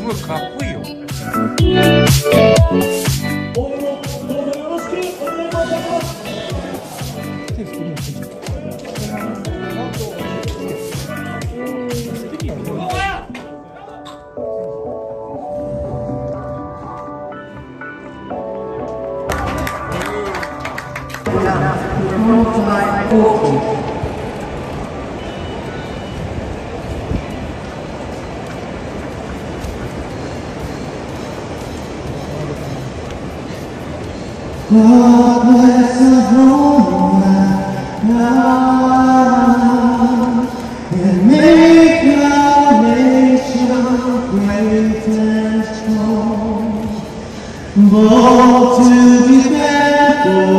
ごいかっこいいよ。 God bless the homeland and make our nation great and strong, bold to defend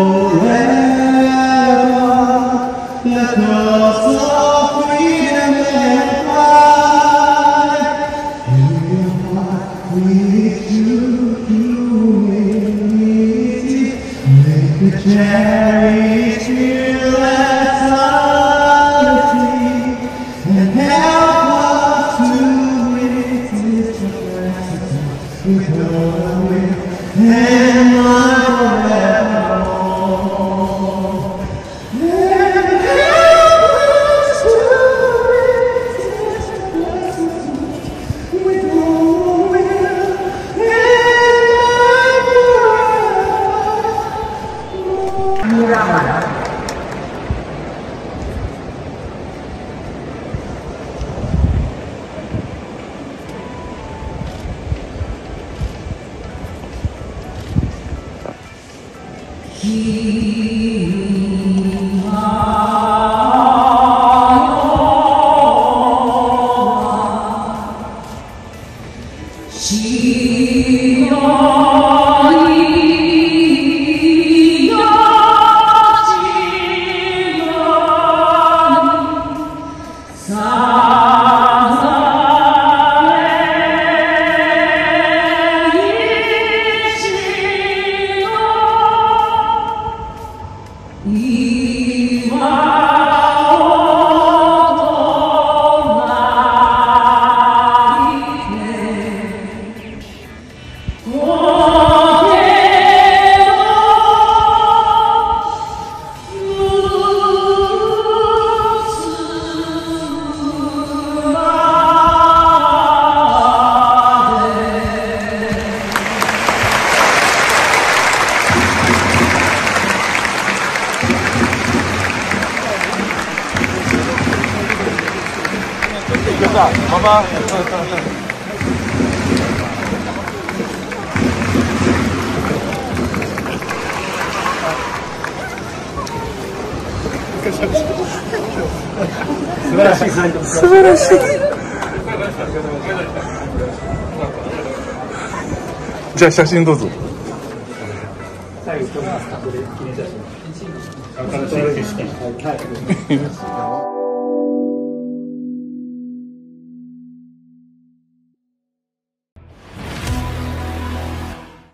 forever the cause of freedom and pride. In your heart with true humility, make the cherish real sanity, and help us to resist the practice with her will and life forevermore. And help us to resist the practice with her will and life forevermore. Mama.素晴らしい。じゃあ写真どうぞ。最後、記念写真。